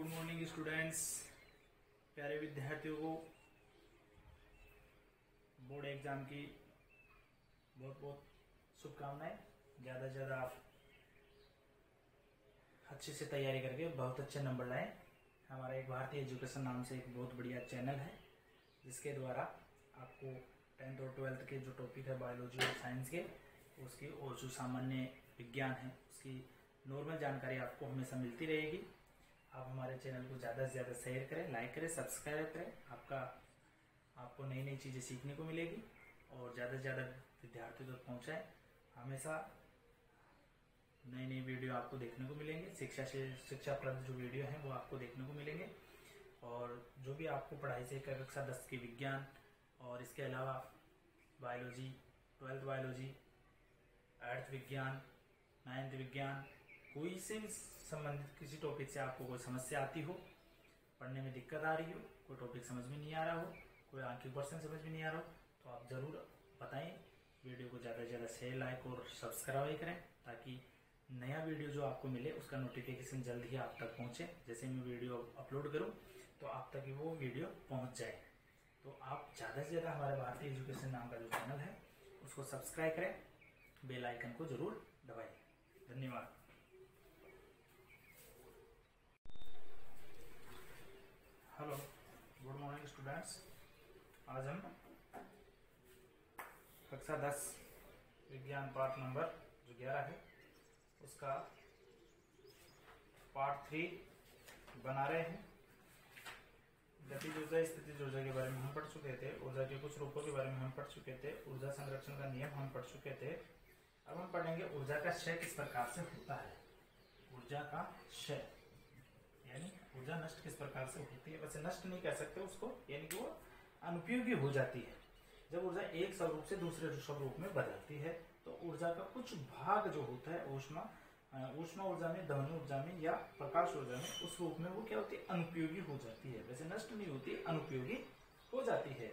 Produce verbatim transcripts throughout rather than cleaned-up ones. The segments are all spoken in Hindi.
गुड मॉर्निंग स्टूडेंट्स, प्यारे विद्यार्थियों को बोर्ड एग्जाम की बहुत बहुत शुभकामनाएं। ज़्यादा से ज़्यादा आप अच्छे से तैयारी करके बहुत अच्छे नंबर लाएं। हमारा एक भारतीय एजुकेशन नाम से एक बहुत बढ़िया चैनल है जिसके द्वारा आपको टेंथ और ट्वेल्थ के जो टॉपिक है बायोलॉजी और साइंस के उसकी और जो सामान्य विज्ञान है उसकी नॉर्मल जानकारी आपको हमेशा मिलती रहेगी। आप हमारे चैनल को ज़्यादा से ज़्यादा शेयर करें, लाइक करें, सब्सक्राइब करें। आपका आपको नई नई चीज़ें सीखने को मिलेगी और ज़्यादा से ज़्यादा विद्यार्थियों तक पहुँचाएँ। हमेशा नई नई वीडियो आपको देखने को मिलेंगे, शिक्षा से शिक्षाप्रद जो वीडियो हैं वो आपको देखने को मिलेंगे। और जो भी आपको पढ़ाई से कक्षा दस की विज्ञान और इसके अलावा बायोलॉजी, ट्वेल्थ बायोलॉजी, अर्थ विज्ञान, नाइन्थ विज्ञान, कोई से भी संबंधित किसी टॉपिक से आपको कोई समस्या आती हो, पढ़ने में दिक्कत आ रही हो, कोई टॉपिक समझ में नहीं आ रहा हो, कोई आंखी क्वेश्चन समझ में नहीं आ रहा हो, तो आप ज़रूर बताएं। वीडियो को ज़्यादा से ज़्यादा शेयर, लाइक और सब्सक्राइब करें ताकि नया वीडियो जो आपको मिले उसका नोटिफिकेशन जल्द ही आप तक पहुँचे। जैसे मैं वीडियो अपलोड करूँ तो आप तक वो वीडियो पहुँच जाए। तो आप ज़्यादा से ज़्यादा हमारे भारतीय एजुकेशन नाम का जो चैनल है उसको सब्सक्राइब करें, बेल आइकन को ज़रूर दबाएं। धन्यवाद। Hello, good morning students. आज हम कक्षा दस विज्ञान पाठ नंबर जो ग्यारह है उसका पार्ट थ्री बना रहे हैं। गतिज ऊर्जा, स्थितिज ऊर्जा के बारे में हम पढ़ चुके थे, ऊर्जा के कुछ रूपों के बारे में हम पढ़ चुके थे, ऊर्जा संरक्षण का नियम हम पढ़ चुके थे। अब हम पढ़ेंगे ऊर्जा का क्षय किस प्रकार से होता है। ऊर्जा का क्षय यानी ऊर्जा नष्ट किस प्रकार से होती है। वैसे नष्ट नहीं कह सकते उसको, यानी कि वो अनुपयोगी हो जाती है। जब ऊर्जा एक स्वरूप से दूसरे स्वरूप में बदलती है तो ऊर्जा का कुछ भाग जो होता है ऊष्मा ऊष्मा ऊर्जा में, ध्वनि ऊर्जा में या प्रकाश ऊर्जा में, उस रूप में वो क्या होती है, अनुपयोगी हो जाती है। वैसे नष्ट नहीं होती, अनुपयोगी हो जाती है।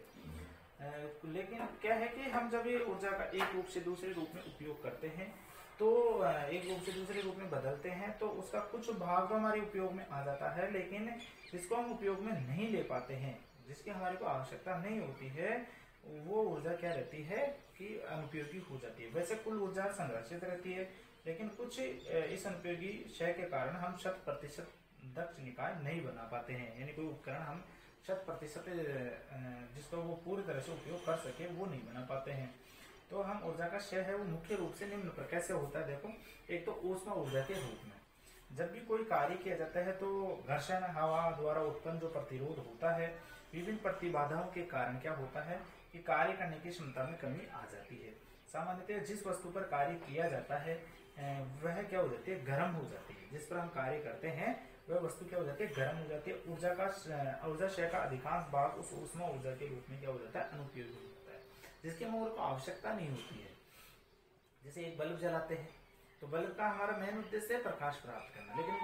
लेकिन क्या है कि हम जब ये ऊर्जा का एक रूप से दूसरे रूप में उपयोग करते हैं तो एक रूप से दूसरे रूप में बदलते हैं तो उसका कुछ भाग तो हमारे उपयोग में आ जाता है, लेकिन जिसको हम उपयोग में नहीं ले पाते हैं, जिसकी हमारे को आवश्यकता नहीं होती है, वो ऊर्जा क्या रहती है कि अनुपयोगी हो जाती है। वैसे कुल ऊर्जा संरक्षित रहती है, लेकिन कुछ इस अनुपयोगी क्षय के कारण हम शत प्रतिशत दक्ष निकाय नहीं बना पाते हैं। यानी कोई उपकरण हम शत प्रतिशत जिसका वो पूरी तरह से उपयोग कर सके वो नहीं बना पाते हैं। तो हम ऊर्जा का क्षय है वो मुख्य रूप से निम्न पर कैसे होता है। देखो, एक तो ऊष्मा ऊर्जा के रूप में जब भी कोई कार्य किया जाता है तो घर्षण हवा द्वारा उत्पन्न जो प्रतिरोध होता है, विभिन्न प्रतिबाधाओं के कारण क्या होता है कि कार्य करने की क्षमता में कमी आ जाती है। सामान्यतः जिस वस्तु पर कार्य किया जाता है वह क्या हो जाती है, गर्म हो जाती है। जिस पर हम कार्य करते हैं वह वस्तु क्या हो जाती है, गर्म हो जाती है। ऊर्जा का ऊर्जा क्षय का अधिकांश भाग उस ऊष्मा ऊर्जा के रूप में क्या हो जाता है, अनुपयोगी हो जाता है, जिसकी हमारे को आवश्यकता नहीं होती है। जैसे एक बल्ब जलाते हैं तो बल्ब का हमारा मेन उद्देश्य है प्रकाश प्राप्त करना, लेकिन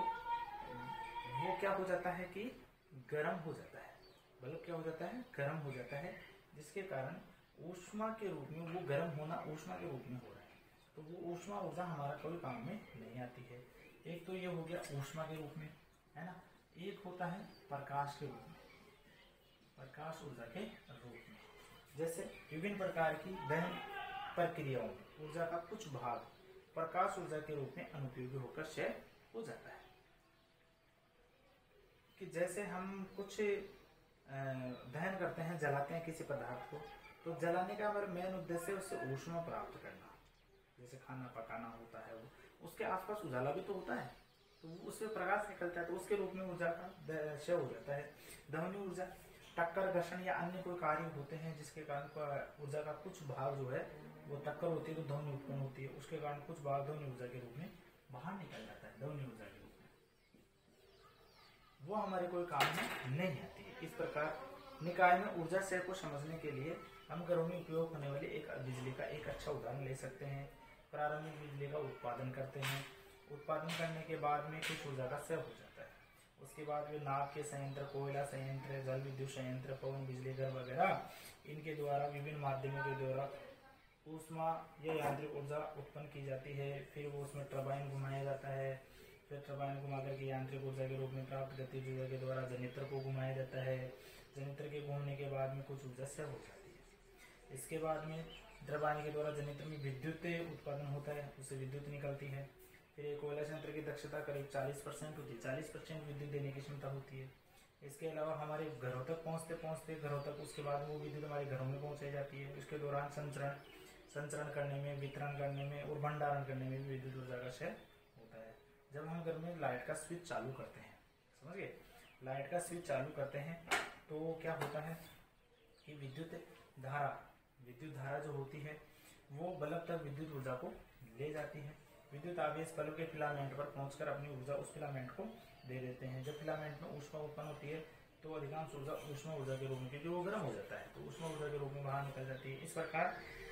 वो, वो क्या हो जाता है कि गर्म हो जाता है। बल्ब क्या हो जाता है, गर्म हो जाता है, जिसके कारण ऊष्मा के रूप में वो गर्म होना ऊष्मा के रूप में हो रहा है। तो वो ऊष्मा ऊर्जा हमारा कोई काम में नहीं आती है। एक तो ये हो गया ऊष्मा के रूप में, है ना। एक होता है प्रकाश के रूप में, प्रकाश ऊर्जा के रूप में। जैसे विभिन्न प्रकार की दहन प्रक्रियाओं में ऊर्जा का कुछ भाग प्रकाश ऊर्जा के रूप में अनुपयोगी होकर क्षय हो जाता है। कि जैसे हम कुछ दहन करते हैं, जलाते हैं किसी पदार्थ को, तो जलाने का हमारा मेन उद्देश्य है उससे ऊष्मा प्राप्त करना। जैसे खाना पकाना होता है, वो उसके आसपास उजाला भी तो होता है, तो उससे प्रकाश निकलता है, तो उसके रूप में ऊर्जा का क्षय हो जाता है। ध्वनि ऊर्जा, टक्कर, घर्षण या अन्य कोई कार्य होते हैं जिसके कारण ऊर्जा का कुछ भाग जो है वो टक्कर होती है तो ध्वनि उत्पन्न होती है, उसके कारण कुछ भाग ध्वनि ऊर्जा के रूप में बाहर निकल जाता है। ध्वनि ऊर्जा के रूप में वो हमारे कोई काम में नहीं आती है। इस प्रकार निकाय में ऊर्जा क्षय को समझने के लिए हम घरों में उपयोग होने वाले एक बिजली का एक अच्छा उदाहरण ले सकते हैं। प्रारंभिक बिजली का उत्पादन करते हैं, उत्पादन करने के बाद में कुछ ऊर्जा का क्षय हो जाता है। उसके बाद वे नाव के संयंत्र, कोयला संयंत्र, जल विद्युत संयंत्र, पवन बिजली घर वगैरह, इनके द्वारा विभिन्न माध्यमों के द्वारा ऊष्मा या यांत्रिक ऊर्जा उत्पन्न की जाती है। फिर वो उसमें टरबाइन घुमाया जाता है, फिर टरबाइन घुमा करके यांत्रिक ऊर्जा के रूप में प्राप्त गतिज ऊर्जा के द्वारा जनित्र को घुमाया जाता है। जनित्र के घूमने के बाद में कुछ ऊर्जा से हो जाती है। इसके बाद में टरबाइन के द्वारा जनित्र में विद्युत उत्पादन होता है, उससे विद्युत निकलती है। फिर एक कोयला संयंत्र की दक्षता करीब चालीस परसेंट होती है, चालीस परसेंट विद्युत देने की क्षमता होती है। इसके अलावा हमारे घरों तक पहुंचते पहुंचते घरों तक उसके बाद वो विद्युत हमारे घरों में पहुंचाई जाती है। उसके दौरान संचरण संचरण करने में, वितरण करने में और भंडारण करने में भी विद्युत ऊर्जा का क्षय होता है। जब हम घर में लाइट का स्विच चालू करते हैं, समझ गए, लाइट का स्विच चालू करते हैं तो क्या होता है कि विद्युत धारा विद्युत धारा जो होती है वो बल्ब तक विद्युत ऊर्जा को ले जाती है। विद्युत आवेश बल्ब के फिलामेंट पर पहुंचकर अपनी ऊर्जा उस फिलामेंट को दे देते हैं। जब फिलामेंट में ऊष्मा उत्पन्न होती है तो अधिकांश ऊर्जा ऊष्मा ऊर्जा के रूप में, क्योंकि वो गर्म हो जाता है तो ऊष्मा ऊर्जा के रूप में बाहर निकल जाती है। इस प्रकार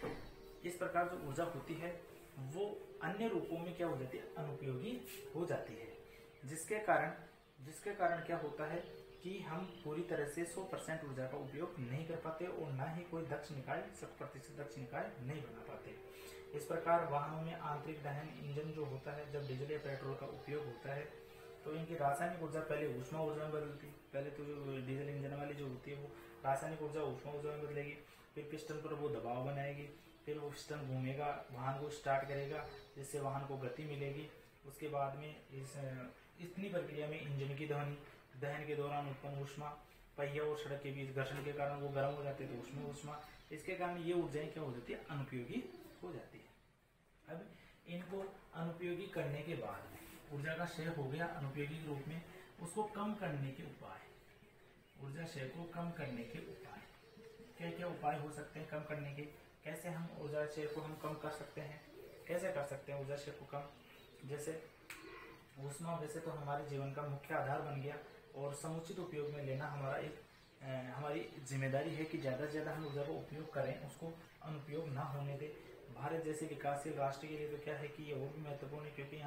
इस प्रकार जो ऊर्जा होती है वो अन्य रूपों में क्या हो जाती है, अनुपयोगी हो जाती है, जिसके कारण जिसके कारण क्या होता है कि हम पूरी तरह से सौ परसेंट ऊर्जा का उपयोग नहीं कर पाते और ना ही कोई दक्ष निकाय शत प्रतिशत दक्ष निकाय नहीं बना पाते। इस प्रकार वाहनों में आंतरिक दहन इंजन जो होता है, जब डीजल या पेट्रोल का उपयोग होता है तो इनकी रासायनिक ऊर्जा पहले ऊष्मा ऊर्जा में बदलती है। पहले तो जो डीजल इंजन वाली जो होती है वो रासायनिक ऊर्जा ऊष्मा ऊर्जा में बदलेगी, फिर पिस्टन पर वो दबाव बनाएगी, फिर वो पिस्टन घूमेगा, वाहन को स्टार्ट करेगा, जिससे वाहन को गति मिलेगी। उसके बाद में इस इतनी प्रक्रिया में इंजन की दहन दहन के दौरान उत्पन्न ऊष्मा, पहिया और सड़क के बीच घर्षण के कारण वो गर्म हो जाते हैं तो उसमें ऊष्मा, इसके कारण ये ऊर्जाएं क्या हो जाती है, अनुपयोगी हो जाती है। अब इनको अनुपयोगी करने के बाद ऊर्जा का क्षय हो गया अनुपयोगी के रूप में, उसको कम करने के उपाय, ऊर्जा क्षय को कम करने के उपाय क्या क्या उपाय हो सकते हैं कम करने के? कैसे हम ऊर्जा क्षय को हम कम कर सकते हैं? कैसे कर सकते हैं ऊर्जा क्षय को कम? जैसे ऊष्मा वैसे तो हमारे जीवन का मुख्य आधार बन गया और समुचित उपयोग में लेना हमारा एक ए, हमारी जिम्मेदारी है कि ज़्यादा से ज़्यादा हम ऊर्जा को उपयोग करें, उसको अनुपयोग ना होने दें। भारत जैसे विकासशील राष्ट्र के लिए तो क्या है कि ये और भी महत्वपूर्ण है, क्योंकि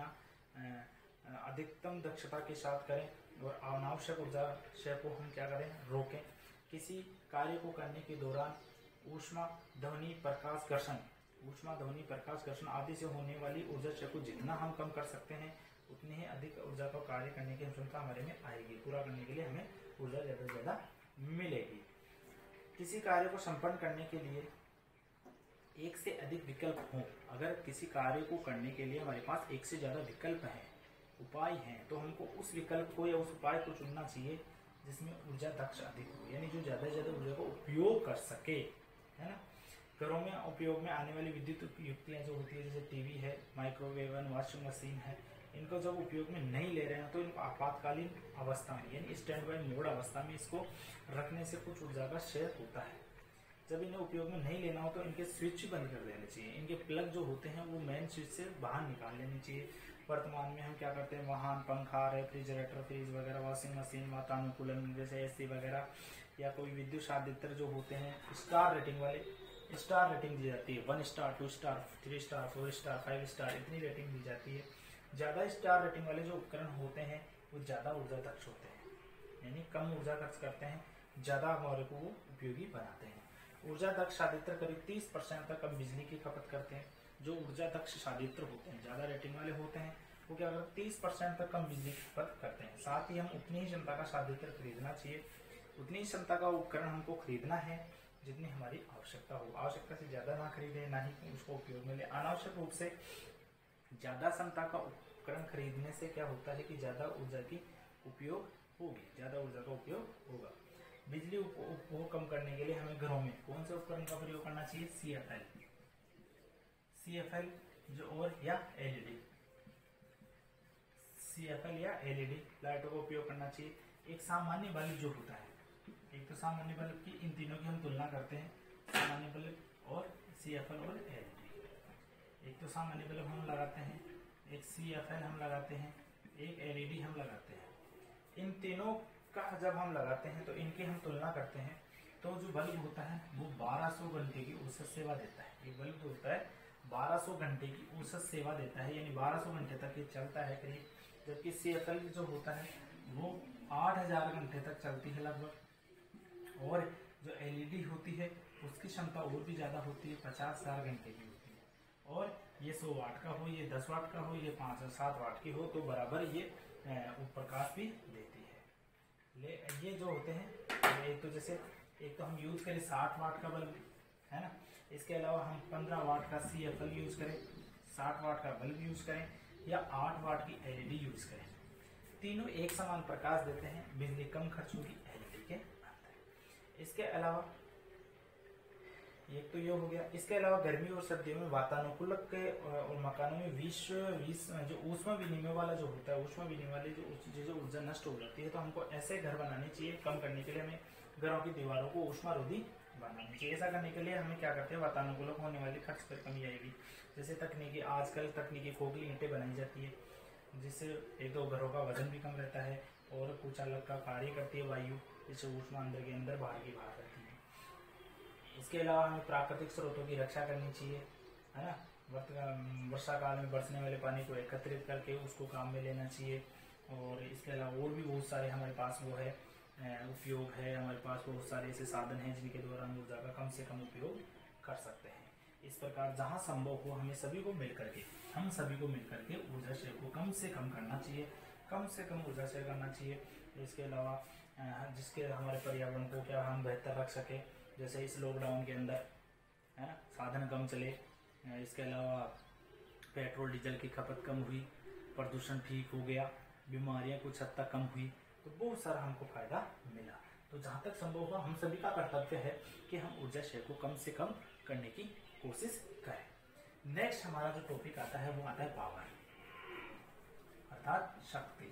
यहाँ अधिकतम दक्षता के साथ करें और अनावश्यक ऊर्जा क्षय को हम क्या करें, रोकें। किसी कार्य को करने के दौरान ऊष्मा, ध्वनि, प्रकाश, घर्षण ऊष्मा, ध्वनि, प्रकाश, घर्षण आदि से होने वाली ऊर्जा क्षय को जितना हम कम कर सकते हैं उतनी ही अधिक ऊर्जा का कार्य करने की क्षमता हमारे में आएगी। पूरा करने के लिए हमें ऊर्जा ज़्यादा से ज़्यादा मिलेगी। किसी कार्य को संपन्न करने के लिए एक से अधिक विकल्प हों, अगर किसी कार्य को करने के लिए हमारे पास एक से ज़्यादा विकल्प हैं, उपाय हैं, तो हमको उस विकल्प को या उस उपाय को चुनना चाहिए जिसमें ऊर्जा दक्ष अधिक हो, यानी जो ज़्यादा से ज़्यादा ऊर्जा को उपयोग कर सके, है ना। घरों में उपयोग में आने वाली विद्युत युक्तियाँ जो होती है, जैसे टीवी है, माइक्रोवेव, वॉशिंग मशीन है, इनको जब उपयोग में नहीं ले रहे हैं तो इनको आपातकालीन अवस्था में यानी स्टैंड बाय मोड अवस्था में इसको रखने से कुछ ऊर्जा का क्षय होता है। जब इन्हें उपयोग में नहीं लेना हो तो इनके स्विच बंद कर देने चाहिए, इनके प्लग जो होते हैं वो मेन स्विच से बाहर निकाल लेने चाहिए। वर्तमान में हम क्या करते हैं, वाहन, पंखा, रेफ्रिजरेटर, फ्रिज वगैरह, वॉशिंग मशीन, वातानुकूलन जैसे एसी वगैरह या कोई विद्युत शादित्र जो होते हैं, स्टार रेटिंग वाले स्टार रेटिंग दी जाती है, one star, two star, three star, four star, five star, इतनी रेटिंग दी जाती है। ज़्यादा स्टार रेटिंग वाले जो उपकरण होते हैं वो ज़्यादा ऊर्जा दक्ष होते हैं, यानी कम ऊर्जा खर्च करते हैं, ज़्यादा हमारे को वो उपयोगी बनाते हैं। ऊर्जा दक्ष शादित्र करीब तीस परसेंट तक कम बिजली की खपत करते हैं। जो ऊर्जा दक्ष शादित्र होते हैं, ज़्यादा रेटिंग वाले होते हैं, वो क्या करते हैं, तीस परसेंट तक कम बिजली की खपत करते हैं। साथ ही हम उतनी ही क्षमता का शादित्र खरीदना चाहिए, उतनी ही क्षमता का उपकरण हमको खरीदना है जितनी हमारी आवश्यकता हो। आवश्यकता से ज़्यादा ना खरीदें, ना ही उसको उपयोग में ले। अनावश्यक रूप से ज़्यादा क्षमता का उपकरण खरीदने से क्या होता है कि ज़्यादा ऊर्जा की उपयोग होगी, ज़्यादा ऊर्जा का उपयोग होगा। बिजली उपभोग कम करने के लिए हमें घरों में कौन से उपकरण का प्रयोग करना चाहिए? C F L C F L जो और या L E D C F L या एल ई डी लाइटों का उपयोग करना चाहिए। एक सामान्य बल्ब जो होता है, एक तो सामान्य बल्ब की इन तीनों की हम तुलना करते हैं, सामान्य बल्ब और सी एफ एल और एल ई डी। एक तो सामान्य बल्ब हम लगाते हैं, एक सी एफ एल हम लगाते हैं, एक एल ई डी हम लगाते हैं। इन तीनों का जब हम लगाते हैं तो इनकी हम तुलना करते हैं, तो जो बल्ब होता है वो बारह सौ घंटे की औसत सेवा देता है। ये बल्ब जो होता है बारह सौ घंटे की औसत सेवा देता है, यानी बारह सौ घंटे तक ये चलता है करीब। जबकि सी एफ एल जो होता है वो आठ हजार घंटे तक चलती है लगभग। और जो एल ई डी होती है उसकी क्षमता और भी ज़्यादा होती है, पचास हजार घंटे की होती है। और ये सौ वाट का हो, ये दस वाट का हो, ये पाँच सात वाट की हो, तो बराबर ये प्रकाश भी देती है। ले ये जो होते हैं, एक तो जैसे एक तो हम यूज करें साठ वाट का बल्ब, है ना, इसके अलावा हम पंद्रह वाट का सी एफ एल यूज करें, साठ वाट का बल्ब यूज करें, या आठ वाट की एल ई डी यूज करें, तीनों एक समान प्रकाश देते हैं, बिजली कम खर्च होगी एल ई डी के अंदर। इसके अलावा एक तो ये हो गया। इसके अलावा गर्मी और सर्दियों में वातानुकूलक के और मकानों में विश्व विश्व जो ऊष्मा विनिमय वाला जो होता है, ऊष्मा विनिमय वाली जो चीजें ऊर्जा नष्ट हो जाती है, तो हमको ऐसे घर बनाने चाहिए। कम करने के लिए हमें घरों की दीवारों को ऊष्मा रोधी बनानी चाहिए। ऐसा करने के लिए हमें क्या करते हैं, वातानुकूलक होने वाली खर्च पर कमी आएगी। जैसे तकनीकी आजकल तकनीकी खोखली ईंटें बनाई जाती है, जिससे एक तो घरों का वजन भी कम रहता है और कुछ अलग का कार्य करती है वायु, जिससे ऊष्मा अंदर के अंदर बाहर की बाहर रहती है। इसके अलावा हमें प्राकृतिक स्रोतों की रक्षा करनी चाहिए, है ना। वर्षा काल में बरसने वाले पानी को एकत्रित करके उसको काम में लेना चाहिए। और इसके अलावा और भी बहुत सारे हमारे पास वो है उपयोग है, हमारे पास बहुत सारे ऐसे साधन हैं जिनके द्वारा हम ऊर्जा का कम से कम उपयोग कर सकते हैं। इस प्रकार जहाँ संभव हो हमें सभी को मिल करके हम सभी को मिल करके ऊर्जा शेयर को कम से कम करना चाहिए, कम से कम ऊर्जा शेयर करना चाहिए। इसके अलावा जिसके हमारे पर्यावरण को क्या हम बेहतर रख सके, जैसे इस लॉकडाउन के अंदर, है ना, साधन कम चले। इसके अलावा पेट्रोल डीजल की खपत कम हुई, प्रदूषण ठीक हो गया, बीमारियां कुछ हद तक कम हुई, तो बहुत सारा हमको फायदा मिला। तो जहाँ तक संभव हो हम सभी का कर्तव्य है कि हम ऊर्जा शेयर को कम से कम करने की कोशिश करें। नेक्स्ट हमारा जो टॉपिक आता है वो आता है पावर, अर्थात शक्ति,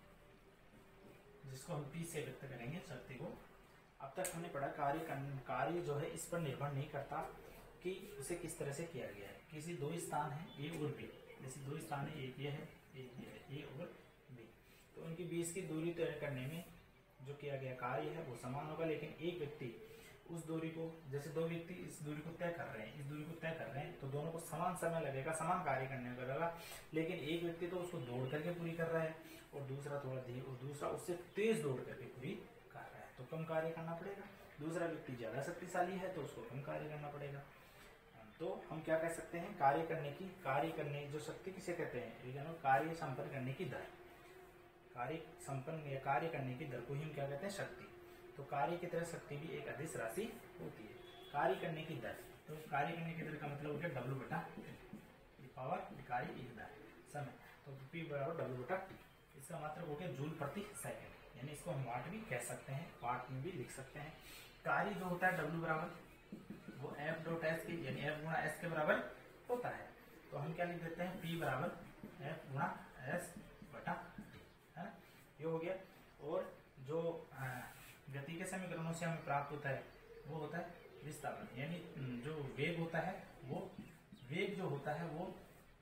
जिसको हम पी से व्यक्त करेंगे शक्ति को। अब तक हमने पढ़ा कार्य कार्य जो है इस पर निर्भर नहीं करता कि उसे किस तरह से किया गया है। किसी दो स्थान है ए और बी, जैसे दो स्थान है, एक ये है एक ये है, ए और बी, तो उनके बीच की दूरी तय करने में जो किया गया कार्य है वो समान होगा। लेकिन एक व्यक्ति उस दूरी को, जैसे दो व्यक्ति इस दूरी को तय कर रहे हैं, इस दूरी को तय कर रहे हैं, तो दोनों को समान समय लगेगा, समान कार्य करने को लगेगा। लेकिन एक व्यक्ति तो उसको दौड़ करके पूरी कर रहा है और दूसरा थोड़ा धीरे, और दूसरा उससे तेज दौड़ करके पूरी कर रहा है, तो कम कार्य करना पड़ेगा। दूसरा व्यक्ति ज्यादा शक्तिशाली है तो उसको कम कार्य करना पड़ेगा। तो हम क्या कह सकते हैं, कार्य करने की कार्य करने जो शक्ति किसे कहते हैं, कार्य संपन्न करने की दर, कार्य संपन्न या कार्य करने की दर को ही हम क्या कहते हैं, शक्ति। तो कार्य की तरह शक्ति भी एक अदिश राशि होती है। कार्य करने की दर, तो कार्य करने की दर का मतलब हो गया डब्ल्यू बटा पावर कार्य एक दर समय, तो पी बराबर डब्ल्यू बटा टी। इसका मतलब हो गया जूल प्रति सेकंड, यानी इसको हम वाट भी कह सकते हैं, वाट में भी लिख सकते हैं। कार्य जो होता है डब्ल्यू बराबर वो एफ डॉट एस के, यानी एफ गुणा एस के बराबर होता है। तो हम क्या लिख देते हैं, पी बराबर एफ गुणा एस बटा टी, है ना, ये हो गया। और जो गति के समीकरणों से हमें प्राप्त होता है वो होता है विस्थापन, यानी जो वेग होता है वो वेग जो होता है वो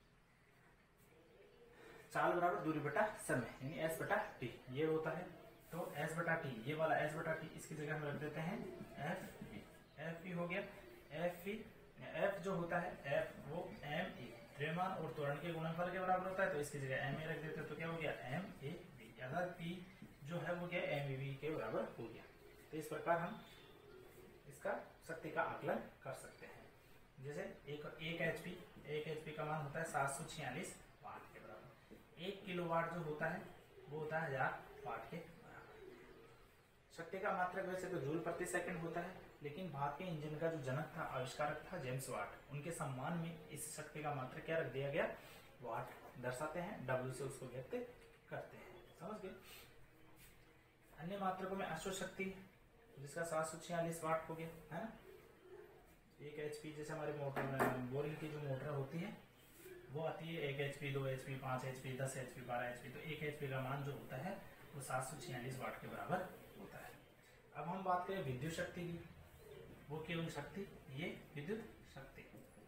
चाल बराबर दूरी बटा समय, यानी एस बटा टी ये होता है। तो एस बटा टी, ये वाला एस बटा टी, इसकी जगह हम रख देते हैं एफ पी। एफ पी हो गया, एफ पी एफ जो होता है एफ वो एम ए द्रव्यमान और त्वरण के गुणनफल के बराबर होता है, तो इसकी जगह एम ए रख देते हैं, तो क्या हो गया एम ए बी, अर्थात पी जो है वो क्या एम ए बी के बराबर हो गया। तो इस प्रकार हम इसका शक्ति का आकलन कर सकते हैं। जैसे एक एक एचपी एक एचपी का मान होता है सात सौ छियालीस वाट के बराबर। एक किलोवाट जो होता है वो होता है हजार वाट के बराबर। शक्ति का मात्रक वैसे तो जूल प्रति सेकंड होता है, लेकिन भारत के इंजन का जो जनक था, आविष्कारक था जेम्स वाट, उनके सम्मान में इस शक्ति का मात्रक क्या रख दिया गया, वाट दर्शाते हैं, डब्ल्यू से उसको व्यक्त करते हैं। समझ गए। अन्य मात्रकों में अश्व शक्ति जिसका सात सौ छियालीस वाट हो गया, है ना। एक एचपी जैसे हमारे मोटर बोरिंग की जो मोटर होती है वो आती है एक एचपी, दो एचपी, पांच एचपी, दस एचपी, बारह एचपी, तो एक एचपी का मान जो होता है वो सात सौ छियालीस वाट के बराबर होता है। अब हम बात करें विद्युत शक्ति की, वो केवल शक्ति, ये विद्युत शक्ति,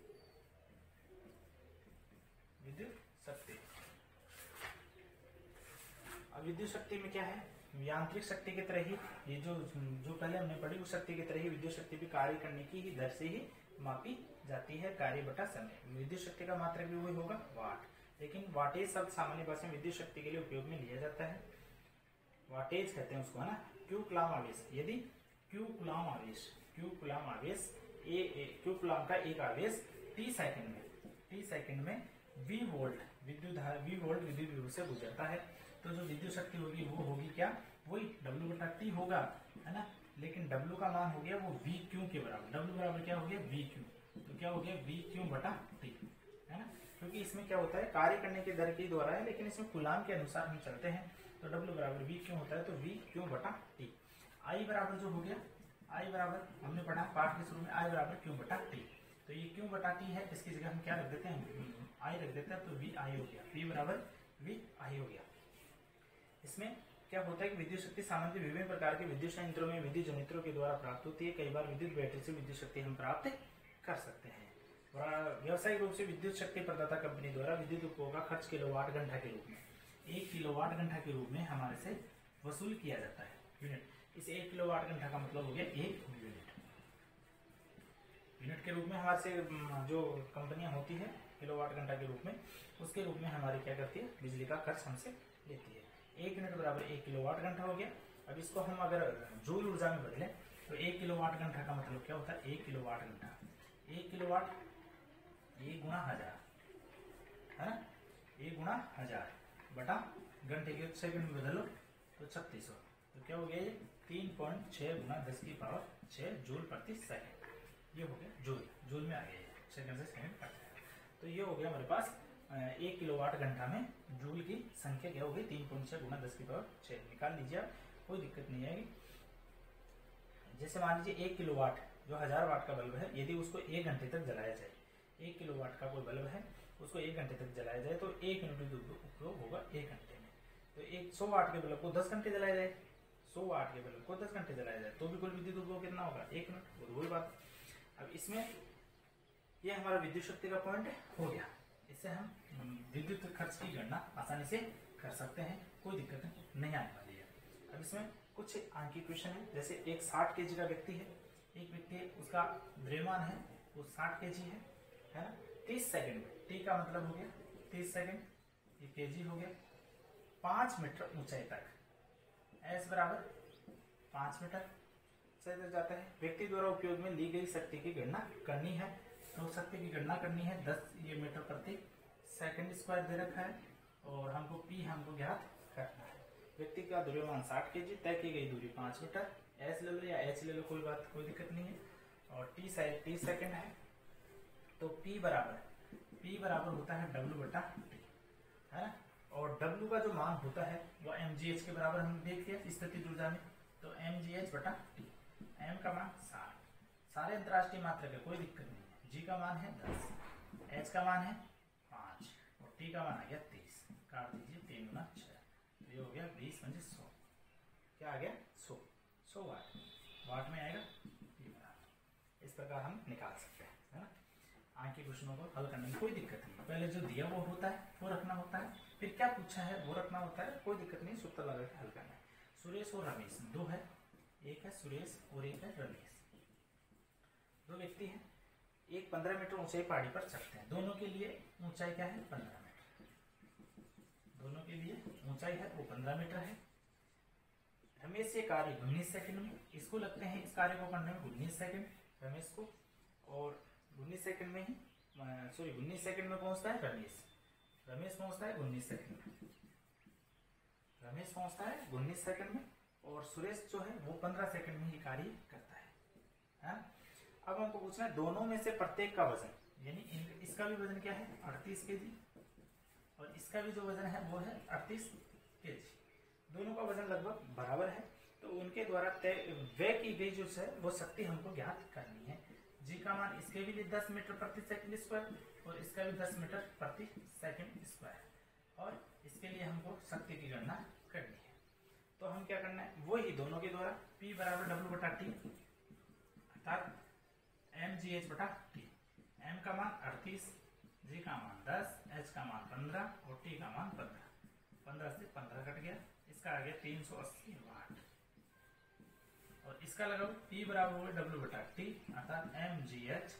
विद्युत शक्ति। अब विद्युत शक्ति में क्या है, यांत्रिक शक्ति की तरह ही ये जो जो पहले हमने पढ़ी उस शक्ति की तरह ही विद्युत शक्ति भी कार्य करने की ही दर से ही मापी जाती है, कार्य बटा समय। विद्युत शक्ति का मात्रक भी वही होगा वाट, लेकिन वाटेज शब्द सामान्य भाषा में विद्युत शक्ति के लिए उपयोग में लिया जाता है। वाटेज कहते हैं उसको, है ना। क्यू कूलाम आवेश, यदि क्यू कूलाम आवेश क्यू कूलाम आवेश ए, ए क्यू कूलाम का एक आवेश टी सेकंड में टी सेकंड में वी वोल्ट विद्युत धारा वी वोल्ट विद्युत विभव से गुजरता है। तो जो विद्युत शक्ति होगी वो होगी क्या, वही डब्ल्यू बटा टी होगा, है ना। लेकिन डब्ल्यू का मान हो गया वो वी क्यू के बराबर। डब्ल्यू बराबर क्या हो गया, वी क्यू। तो क्या हो गया, वी क्यू बटा टी, है ना। क्योंकि इसमें क्या होता है, कार्य करने के दर के द्वारा है, लेकिन इसमें कूलाम के अनुसार हम चलते हैं। तो डब्ल्यू बराबर वी क्यू होता है, तो वी क्यू बटा टी। आई बराबर जो हो गया, आई बराबर हमने पढ़ा पाठ के शुरू में, आई बराबर क्यू बटा टी। तो ये क्यू बटा टी है, इसकी जगह हम क्या रख देते हैं, आई रख देते हैं। तो वी आई हो गया, वी बराबर वी आई हो गया। इसमें क्या होता है कि विद्युत शक्ति सामान्य विभिन्न प्रकार के विद्युत संयंत्रों में विद्युत जनरेटरों के द्वारा प्राप्त होती है। कई बार विद्युत बैटरी से विद्युत शक्ति हम प्राप्त कर सकते हैं। व्यावसायिक रूप से विद्युत शक्ति प्रदाता कंपनी द्वारा विद्युत उपभोग का खर्च किलोवाट घंटा के रूप में एक किलोवाट घंटा के रूप में हमारे से वसूल किया जाता है। यूनिट, इस एक किलोवाट घंटा का मतलब हो गया एक यूनिट। यूनिट के रूप में हमारे से जो कंपनियां होती है किलोवाट घंटा के रूप में, उसके रूप में हमारी क्या करती है, बिजली का खर्च हमसे लेती है। एक यूनिट बराबर एक किलोवाट घंटा हो गया। अब इसको हम अगर जूल ऊर्जा में बदलें तो एक किलोवाट घंटा का मतलब क्या होता है, एक किलोवाट घंटा, एक किलोवाट एक गुणा हजार, है ना, एक गुणा हजार बटा घंटे के सेकंड में बदलो तो छत्तीस सौ। तो क्या हो गया, ये तीन पॉइंट छह गुना दस की पावर छह जूल प्रति सेकंड। ये हो गया जूल, जूल में आ गया, सेकंड से सेकंड कट जाएगा। तो ये हो गया हमारे पास एक किलोवाट घंटा में जूल की संख्या क्या होगी, तीन पॉइंट छह गुना दस की पावर छह। निकाल लीजिए आप, कोई दिक्कत नहीं आएगी। जैसे मान लीजिए एक किलोवाट जो हजार वाट का बल्ब है, यदि उसको एक घंटे तक जलाया जाए, एक किलोवाट का कोई बल्ब है उसको एक घंटे तक जलाया जाए, तो एक यूनिट विद्युत उपयोग होगा एक घंटे में। तो एक सौ वाट के बल्ब को दस घंटे जलाया जाए, सौ वाट के बल्ब को दस घंटे जलाया जाए, तो भी कुल विद्युत उपयोग कितना होगा, एक यूनिट। वही बात। अब इसमें ये हमारा विद्युत शक्ति का पॉइंट हो गया। इससे हम विद्युत खर्च की गणना आसानी से कर सकते हैं, कोई दिक्कत नहीं आने वाली है। अब इसमें कुछ आंकिक क्वेश्चन है। जैसे एक साठ के जी का व्यक्ति है, एक व्यक्ति है, उसका द्रव्यमान है वो साठ के जी है, है ना। तीस सेकंड में, टी का मतलब हो गया तीस सेकंड, ये के जी हो गया, पांच मीटर ऊंचाई तक, एस बराबर पांच मीटर से जाता है। व्यक्ति द्वारा उपयोग में ली गई शक्ति की गणना करनी है। तो शक्ति की गणना करनी है, दस ये मीटर प्रति सेकंड स्क्वायर दे रखा है, और हमको पी हमको ज्ञात करना है। व्यक्ति का द्रव्यमान साठ के जी, तय की गई दूरी पांच मीटर, एस ले लो या एच ले लो, कोई बात कोई दिक्कत नहीं है। और टी साइड तीस सेकंड है, तो P बराबर P बराबर होता है W बटा टी, है ना। और W का जो मान होता है वो एम जी एच के बराबर हम देख लिया स्थितिज ऊर्जा में, तो एम जी एच बटा टी। M का मान साठ, सारे अंतरराष्ट्रीय मात्रक है, कोई दिक्कत नहीं है। G का मान है दस, H का मान है पांच, और T का मान आ गया तीस। काट दीजिए, तीन गुना छह, तो ये हो गया बीस पंजे सौ। क्या आ गया, सौ, सौ वाट, वाट में आएगा P बराबर। इस प्रकार हम निकाल सकते हैं, है ना। आंकिक प्रश्नों को हल करने में कोई दिक्कत नहीं। पहले जो दिया वो होता है वो रखना होता है, फिर क्या पूछा है वो रखना होता है, कोई दिक्कत नहीं, सूत्र लगा के हल करना है। सुरेश और रमेश दो है, एक है सुरेश और एक है रमेश। दो व्यक्ति हैं, एक पंद्रह मीटर ऊंचाई पहाड़ी पर चढ़ते हैं। दोनों के लिए ऊंचाई क्या है, पंद्रह मीटर। दोनों के लिए ऊंचाई है वो पंद्रह मीटर है। रमेश ये कार्य उन्नीस सेकंड में, इसको लगते हैं इस कार्य को करने में उन्नीस सेकंड रमेश को, और उन्नीस सेकंड में ही सॉरी उन्नीस सेकंड में पहुंचता है रमेश। रमेश पहुंचता है उन्नीस सेकंड में, रमेश पहुंचता है उन्नीस सेकंड में, और सुरेश जो है वो पंद्रह सेकंड में ही कार्य करता है, है? अब हमको पूछना है दोनों में से प्रत्येक का वजन, यानी इसका भी वजन क्या है अड़तीस के जी, और इसका भी जो वजन है वो है अड़तीस के जी। दोनों का वजन लगभग बराबर है, तो उनके द्वारा तय व्यय की गई जो है वो शक्ति हमको ज्ञात करनी है। जी का मान इसके भी लिए दस मीटर प्रति सेकंड स्क्वायर, और इसका भी दस मीटर प्रति सेकंड स्क्वायर, और इसके लिए हमको शक्ति की गणना करनी है। तो हम क्या करना है, वही दोनों के द्वारा P बराबर डब्ल्यू बटा टी, अर्थात एम जी एच बटा टी। M का मान अड़तीस, G का मान दस, H का मान पंद्रह, और T का मान पंद्रह। पंद्रह से पंद्रह कट गया, इसका आ गया तीन सौ अस्सी वाट, और इसका लगाओ P बराबर होगा W बटा टी, अर्थात एम जी एच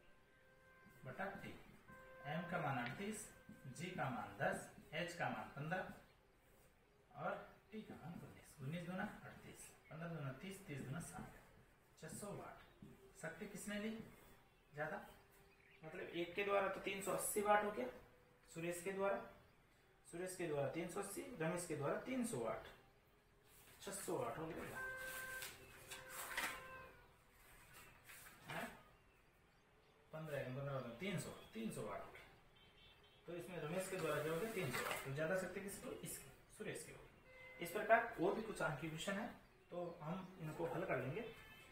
बटा टी। M का मान अड़तीस, G का मान दस, H का मान पंद्रह, और T का मान उन्नीस। उन्नीस गुना अड़तीस, पंद्रह गुना तीस, तीस गुना साठ, छह सौ वाट। शक्ति किसने ली ज्यादा, मतलब एक के द्वारा तो तीन सौ अस्सी वाट हो गया, सुरेश के द्वारा सुरेश के द्वारा तीन सौ अस्सी, रमेश के द्वारा तीन सौ वाट, छह सौ वाट हो गया, पंद्रह पंद्रह तीन सौ तीन सौ वाट हो गया। तो इसमें रमेश के द्वारा जो हो गया तीन सौ वाट, तो ज्यादा शक्ति किसको, इसकी, सुरेश की होगी। इस प्रकार और भी कुछ अंकीय क्वेश्चन है, तो हम इनको हल कर लेंगे।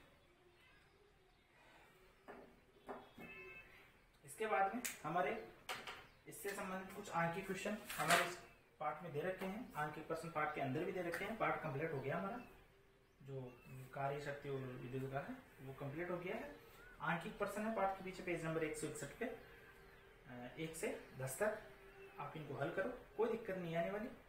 इसके बाद में हमारे इससे संबंधित कुछ अंकीय क्वेश्चन हमारे इस पार्ट में दे रखे हैं, अंकीय प्रश्न पार्ट के अंदर भी दे रखे हैं। पार्ट कंप्लीट हो गया हमारा, जो कार्य शक्ति और विद्युत का है वो कंप्लीट हो गया है। आंकिक प्रश्न है पार्ट के पीछे पेज नंबर एक सौ इकसठ पे एक से दस तक आप इनको हल करो, कोई दिक्कत नहीं आने वाली।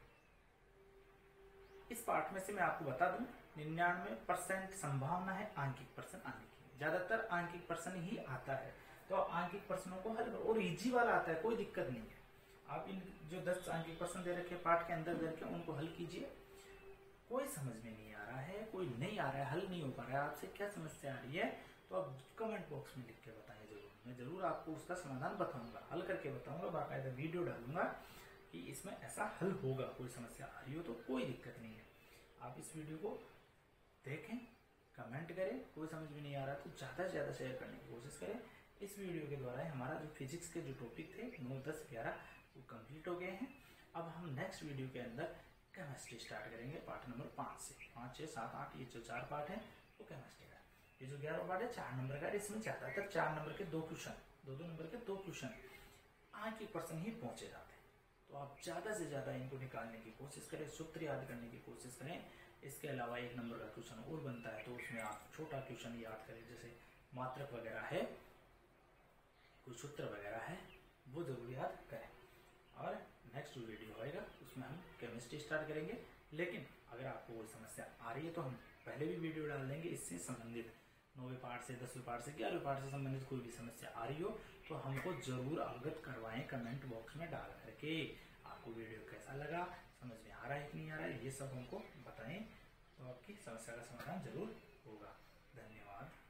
इस पार्ट में से मैं आपको बता दूं, निन्यानवे परसेंट संभावना है आंकिक प्रश्न आने की, ज्यादातर आंकिक प्रश्न ही आता है। तो आंकिक प्रश्नों को हल करो, और इजी वाला आता है, कोई दिक्कत नहीं है। आप इन जो दस आंकिक प्रश्न दे रखे पार्ट के अंदर दे रखे उनको हल कीजिए। कोई समझ में नहीं आ रहा है, कोई नहीं आ रहा है, हल नहीं हो पा रहा है, आपसे क्या समस्या आ रही है, तो आप कमेंट बॉक्स में लिख के बताएं जरूर। मैं जरूर आपको उसका समाधान बताऊंगा, हल करके बताऊंगा, बाकायदा वीडियो डालूंगा कि इसमें ऐसा हल होगा। कोई समस्या आ रही हो तो कोई दिक्कत नहीं है, आप इस वीडियो को देखें, कमेंट करें। कोई समझ में नहीं आ रहा तो ज्यादा से ज्यादा शेयर करने की कोशिश करें। इस वीडियो के द्वारा हमारा जो फिजिक्स के जो टॉपिक थे नौ दस ग्यारह वो कंप्लीट हो गए हैं। अब हम नेक्स्ट वीडियो के अंदर केमिस्ट्री स्टार्ट करेंगे, पार्ट नंबर पाँच से। पाँच छः सात आठ ये जो चार पार्ट है वो केमिस्ट्री का। ये जो ग्यारह पार्ट है चार नंबर का, इसमें ज्यादातर चार नंबर के दो क्वेश्चन, दो दो नंबर के दो क्वेश्चन आंकी प्रश्न ही पहुंचे जाते हैं। तो आप ज्यादा से ज्यादा इनको निकालने की कोशिश करें, सूत्र याद करने की कोशिश करें। इसके अलावा एक नंबर का क्वेश्चन और बनता है, तो उसमें आप छोटा क्वेश्चन याद करें, जैसे मात्रक वगैरह है, कोई सूत्र वगैरह है, वो जरूर याद करें। और नेक्स्ट जो वीडियो आएगा उसमें हम केमिस्ट्री स्टार्ट करेंगे। लेकिन अगर आपको कोई समस्या आ रही है तो हम पहले भी वीडियो डाल देंगे इससे संबंधित, नौवें पार्ट से, दसवें पार्ट से, ग्यारहवें पार्ट से संबंधित कोई भी समस्या आ रही हो तो हमको जरूर अवगत करवाएं कमेंट बॉक्स में डाल करके। आपको वीडियो कैसा लगा, समझ में आ रहा है कि नहीं आ रहा है, ये सब हमको बताएं, तो आपकी समस्या का समाधान जरूर होगा। धन्यवाद।